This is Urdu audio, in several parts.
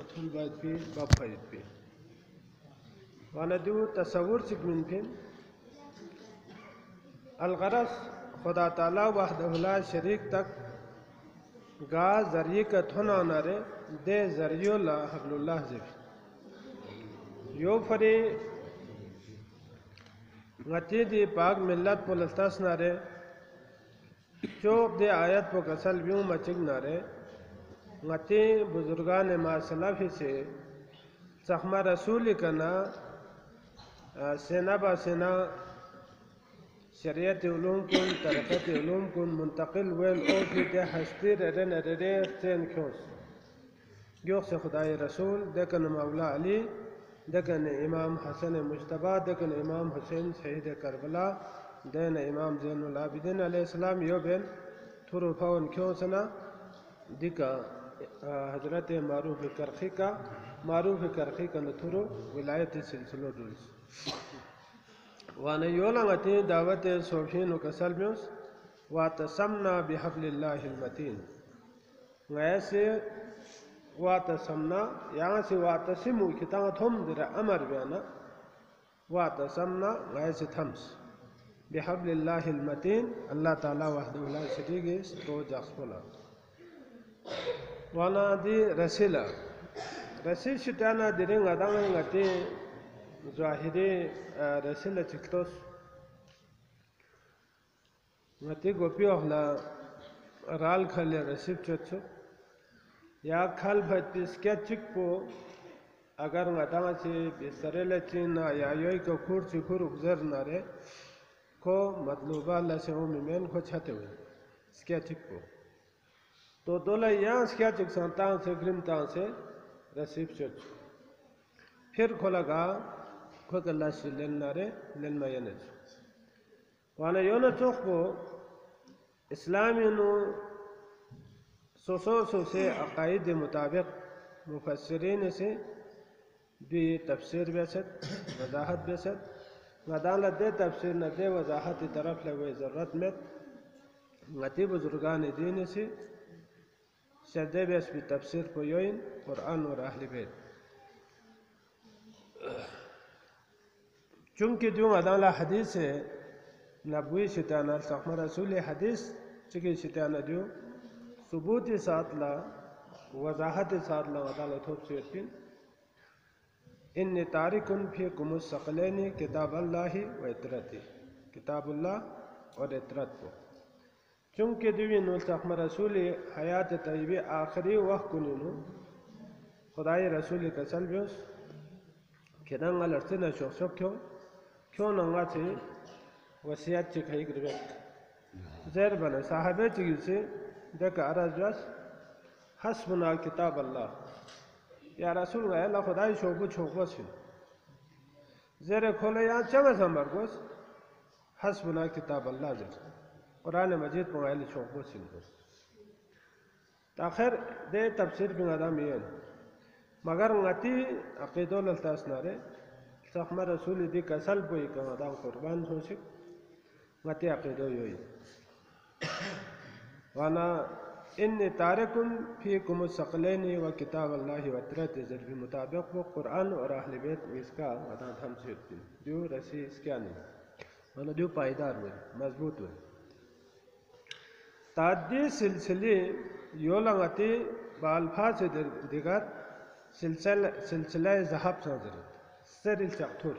فتح البيت في باب فايد فيه وانا دو تصور من فين الغرض خدا تعالی وحدہ لا شریک تک گا ذریعہ کا تھونا نارے دے ذریعہ لا حبل اللہ زف یو فری غتی دی پاک ملت پولستاس نارے چوک دے آیت پو کسل بیوں مچک نارے غتی بزرگان ما سلافی سے سخمہ رسولی کنا سینہ با سینہ شریعت علوم کن طریقت علوم کن منتقل ویل او فی دے ہستی رن رن سین کھوس گیو سے خدای رسول دیکن مولا علی دیکن امام حسن مجتبہ دیکن امام حسین شہید کربلا دین امام زین العابدین علیہ السلام یو بین تھرو فون کھوسنا دیکا حضرت معروف کرخی کا نتھرو ولایت سلسلو دولس وانا یولا غتی دعوت صوفین و کسل بیوس واتسمنا بحبل اللہ المتین غیسے واتسمنا یہاں سے واتسمو کتاں تھم در امر بیانا واتسمنا غیسے تھمس بحبل اللہ المتین اللہ تعالی وحدہ لا شریک تو جاکسپولا وانا دی رسیلہ رسیل شتانا دیرین غدان غتی ظاہری رسیلہ چکتوس غتی گوپی اخلا رال کھلے رسیب چوچو یا کھل بھت پیس کیا چک پو اگر غدان سے بسرے چینا یا یوئی کو کھور چکھور اگزر نارے کو مطلوبہ اللہ سے مین کو چھتے ہوئے اس کیا چک پو تو دولا یہاں اس کیا چک سانتان سے گرمتان سے رسیب چوچو پھر کھولا گا کھوک اللہ سے لن نارے لن مینج وانا یونا چوک پو اسلامی نو سو سے عقائد مطابق مفسرین سے بھی تفسیر بیست وضاحت بیست غدالہ دے تفسیر نہ دے وضاحت طرف لگوئے ضرورت میں غتی بزرگان دین سے شدے بیس بھی تفسیر کو یوین قرآن اور اہل بیت چونکہ جو غدالہ حدیث ہے نبوی شتانہ سخمہ رسول حدیث چکی شتانہ جو ثبوت ساتھ لا وضاحت ساتھ لا غدالہ تھوپ سیرپین انی تارکن فیکم الثقلین کتاب اللہ و اطرتی کتاب اللہ اور اطرت کو چونکہ دوی نو سخمہ رسول حیات طیبی آخری وقت کنینو خدای رسول کسل بیوس کدنگا لرسنہ شوق شوق کیوں ننگا سے وسیعت چکھائی گربیت زیر بنا صحابہ چگل سے دیکھا عرض جاس حسبنا کتاب اللہ یا رسول گئے اللہ خدای شوقو چھوکو سے زیر کھولے یہاں چمہ سمبر گوس حسبنا کتاب اللہ زیر قرآن مجید پنگائل چھوکو سے تاخیر دے تفسیر بن آدم یہ مگر غتی عقیدو للتاس نارے سخمہ رسول دی کسل بوئی کم آدم قربان ہو سک غتی عقیدو یوئی وانا انی تارکن فیکم الثقلین و کتاب اللہ و اطرت ضرب مطابق وہ قرآن اور اہل بیت اس کا آدم ہم سیرتی جو رسی اس کیا نہیں وانا جو پائیدار ہوئے مضبوط ہوئے تعدی سلسلی یولنگتی بالفاظ دیگر سلسلہ ذہب سازرت سر الچاکتور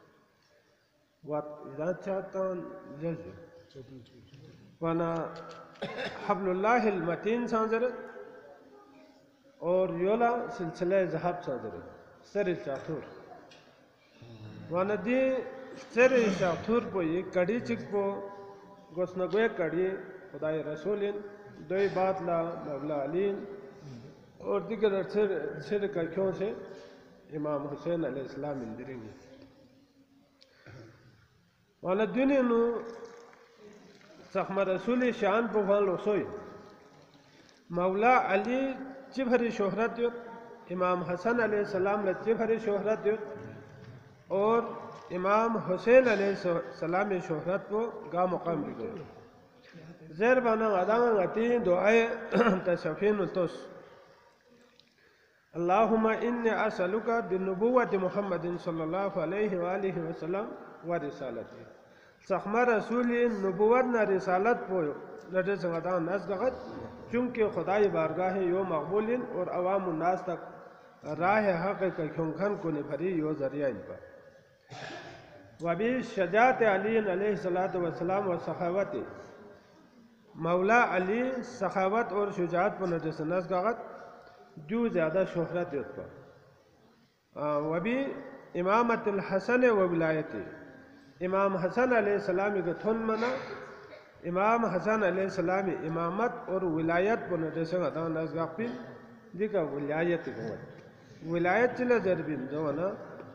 وإذا چاہتان جزو وانا حبل اللہ المتین سازرت اور یولا سلسلہ ذہب سازرت سر الچاکتور وانا دی سر الچاکتور پو یہ کڑی چک پو گوسنگوے کڑی خدای رسولین دوئی بات لا مولا علین اور دیگر سر کیوں سے امام حسین علیہ السلام اندریں گے وانا دنیا نو سخمہ رسول شان پوفان لوسوئی مولا علی چبھری شہرت دیت امام حسن علیہ السلام چبھری شہرت دیت اور امام حسین علیہ السلام شہرت کو گا مقام بھی گئے زیر بانا غدان غتی دعائے تشفین توس اللهم إني أسألك بالنبوة محمد صلى الله عليه وآله وسلم ورسالته سخما رسولی نبوت نہ رسالت پویو لڑے سنگتان ناس گغت چونکہ خدای بارگاہ یو مقبولین اور عوام الناس تک راہ حق کا کھنکھن کو نبھری یو ذریعہ ان پر وبی شجاعت علی علیہ السلام و سخاوت مولا علی سخاوت اور شجاعت پر لڑے سنگت گغت جو زیادہ شہرت اس پر وبی امامت الحسن و ولایتی امام حسن علیہ السلام کا تھن منا امام حسن علیہ السلام امامت اور ولایت پر نجسن ادان نزگاق پی دیکھا ولایت قوت ولایت چلے ضربین دوانا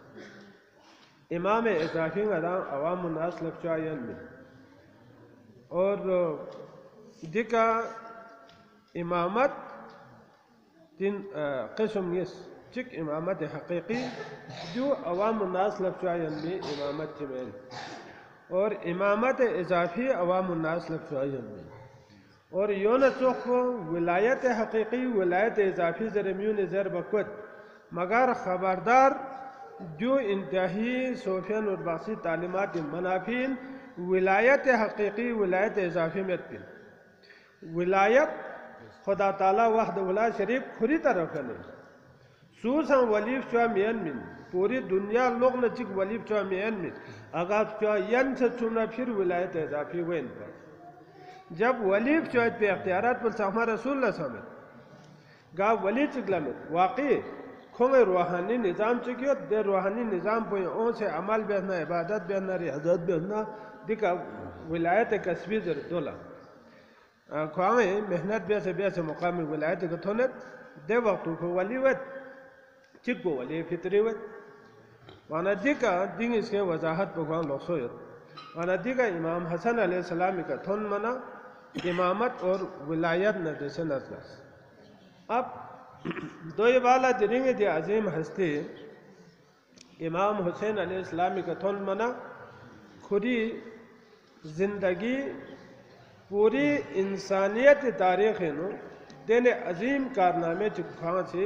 امام اضافی ادان عوام الناس لفچائین میں اور دیکھا امامت تین قسم یس چک امامت حقیقی جو عوام الناس لفچائین میں امامت چمین اور امامت اضافی عوام الناس لفچائین میں اور یون چوخ ولایت حقیقی ولایت اضافی زرمیون زر بقوت مگر خبردار جو انتہائی صوفیان اور باقی تعلیمات منافین ولایت حقیقی ولایت اضافی میں پین ولایت خدا تعالی وحد ولا شریف کھری طرف ہے سوسا ولیف چوا مین من پوری دنیا لوگ نہ چک ولیف چوا مین من اگر چوا ین سے چنا پھر ولایت اضافی وین پر جب ولیف چوا پہ اختیارات پر سامہ رسول اللہ سامت گا ولی چکلمت واقعی کھونگ روحانی نظام چکیو دے روحانی نظام پہ اون سے عمل بینا عبادت بینا ریاضت بینا دیکھا ولایت کسبی دولا کھوانگے محنت بیسے مقامی ولایت کتھونت دے وقتو کو ولیوت چک کو ولی فطری وت وانا دیکھا دین اس کے وضاحت پکوان لوگ سویت وانا دیکھا امام حسن علیہ السلام کا تھن منا امامت اور ولایت نردسے نزلس اب دوئی والا درنگ دی عظیم ہستی امام حسین علیہ السلام کا تھن منا کھری زندگی پوری انسانیت تاریخ نو دین عظیم کارنامے چکھان سے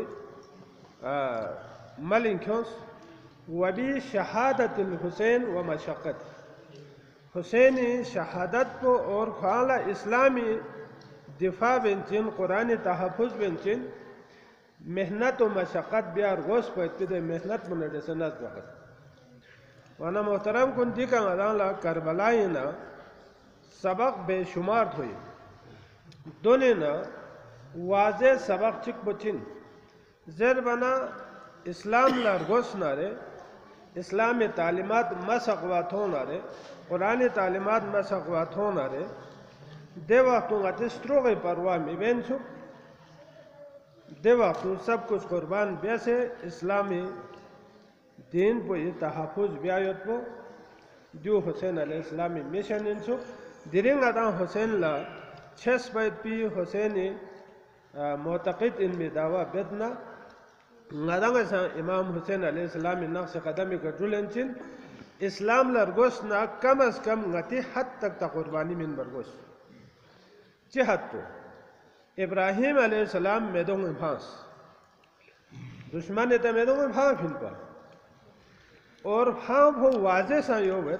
ملنکھوس وبی شہادت الحسین و مشقت حسینی شہادت کو اور خالہ اسلامی دفاع بنچن قرآن تحفظ بنچن محنت و مشقت بیار غوث پہتے دے محنت منڈے سے نظر بخت وانا محترم کن دیکھا مدان لا کربلائینا سبق بے شمار ہوئی دونینا واضح سبق چک بچن زیر بنا اسلام لرگوس نارے اسلام تعلیمات مسقوات ہونارے قرآن تعلیمات مسقوات ہونارے دے وقتوں گا تستروغی پرواہ میں بین چھو دے وقتوں سب کچھ قربان بیسے اسلامی دین پو یہ تحفظ بیایت پو جو حسین علیہ السلامی میشن انسو دیرین آدان حسین لا چھس باید پی حسینی معتقد ان میں دعویٰ بدنا نادانگا سا امام حسین علیہ السلام نقص قدمی کا جلنچن اسلام لرگوش نا کم از کم نتی حد تک تا قربانی من برگوش چی حد تو ابراہیم علیہ السلام میدوں میں پھانس دشمن تا میدوں میں پھان پھن پا اور پھان ہو واضح سا یوگت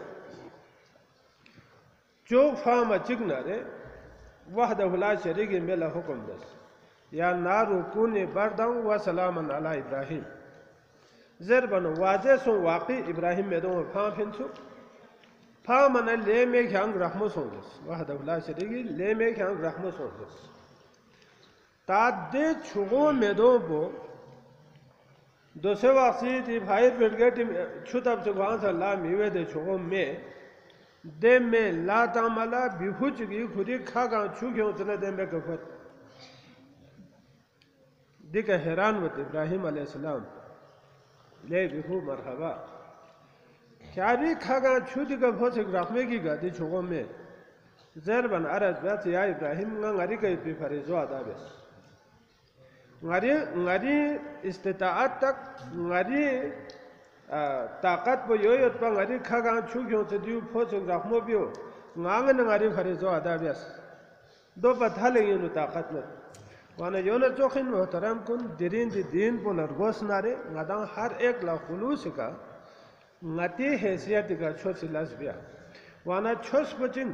چوک پھان اچک نارے وحدہ لا شریک ملا حکم دس یا نارو کونی بردن و سلامن علی ابراہیم زیر بنو واضح سو واقعی ابراہیم میدوں میں پھان پھنسو پھان من لے میں کھانگ رحمو سونگس وحدہ لا شریکی لے میں کھانگ رحمو سونگس تا دے چھگوں میدوں پو دوسرے واقعی دی بھائی پیٹ گئے چھت اب سکوان سے اللہ میوے دے چھگوں میں دے میں لا تعملہ بیہو چکی خودی کھا گاں چھوکیوں سنے دے میں کفت دیکھا حیران وط ابراہیم علیہ السلام لے بیہو مرحبا کیا بھی کھا گاں چھوٹی کا بہت ایک رحمے کی گا دی چھوکوں میں زیر بن عرض بیت یا ابراہیم ngari کئی پی فریضو آدھا بیس ngari استطاعت تک ngari طاقت پو یویت پا ngari کھا گاں چھوکیوں سے دیو بہت ایک رحمو بیو ngari فریضو آدھا بیس دو پتھا لگی انو طاقت میں وانا یون چوخن محترم کن درین دی دین پو نرگوس نارے نادان ہر ایک لا خلوص کا نتی حیثیت کا چھوس لس بیا وانا چھوس پچن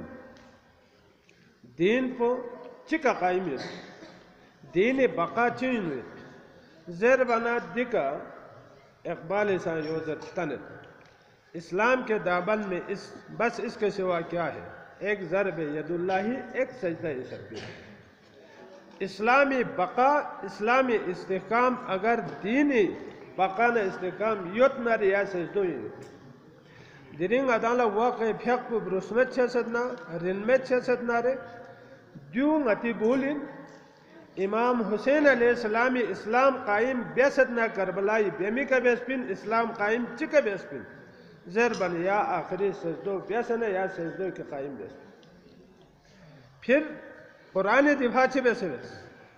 دین پو چکا قائمیت دین بقا چینویت زیر بنا دکا اقبال سان یوزر تنت اسلام کے دامن میں بس اس کے سوا کیا ہے ایک ضرب ید اللہ ایک سجدہ شبیر اسلامی بقا اسلامی استحکام اگر دینی بقا نہ استحکام یوت نہ ریا سجدو درنگ ادالا واقع پھیک پو برسمت چھسدنا رنمت چھسدنا رے دیو غتی بولین امام حسین علیہ السلام اسلام قائم بیسدنا کربلائی بیمی کا بیسپن اسلام قائم چکا بیسپن زیر بن یا آخری سجدو بیسنا یا سجدو کے قائم بیسپن پھر قرآن دفاع چھ بیسے بیس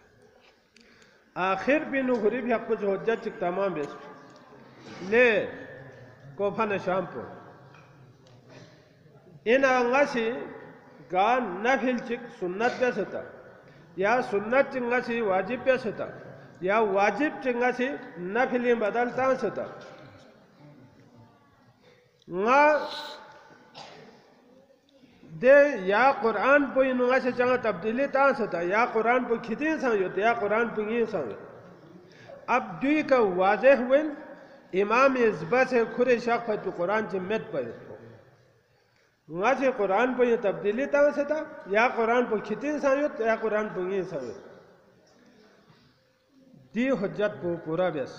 آخر بھی نو غریب حق کچھ حجت چک تمام بیس لے کوفن شام پو ان آنگاسی گا نفل چک سنت بیستا یا سنت چنگاسی واجب بیستا یا واجب چنگاسی نفلی بدل تانستا نگا دے یا قرآن پو انہوں سے چاہاں تبدیلی تاں ستا یا قرآن پو کھتین سانیوت یا قرآن پو گین سانیوت اب دوی کا واضح ہوئن امام ازبا سے کھرے شاق پہ تو قرآن چی مت پہ نگا سے قرآن پو یہ تبدیلی تاں ستا یا قرآن پو کھتین سانیوت یا قرآن پو گین سانیوت دی حجت پو پورا بیس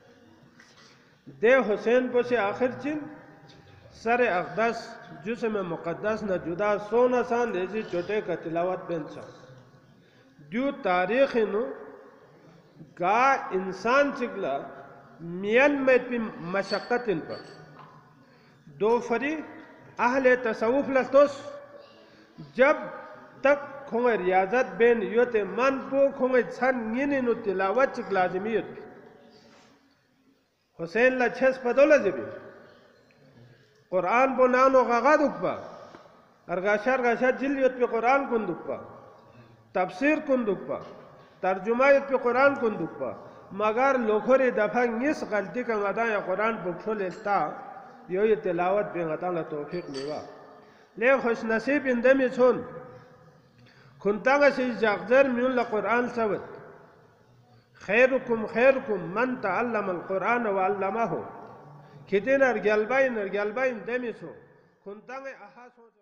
دے حسین پو سے آخر چین سر اقدس جسم مقدس نہ جدا سونا سان دیزی چھوٹے کا تلاوت بینسا جو تاریخ نو گا انسان چگلا میل میں پی مشقت ان پر دو فری اہل تصوف لستوس جب تک کھونگے ریاضت بین یوت من پو کھونگے چھن نینی نو تلاوت چک لازمیت حسین لا چھس پدولا زبی قرآن پو نانو غاغا دکپا ارگاشا جلیت پہ قرآن کن دکپا تفسیر کن دکپا ترجمایت پہ قرآن کن دکپا مگر لوکھوری دفعہ نیس غلطی کا غدا یا قرآن پکشو لیتا یہ تلاوت پہ غدا لا توفیق لیوا لے خوش نصیب اندمی چھون کھنتاگا سی جاگزر میون لقرآن سوت خیرکم من تعلم القرآن وعلمہ کھتین ارگیالبائن دمی سو کھنتاگا احاسو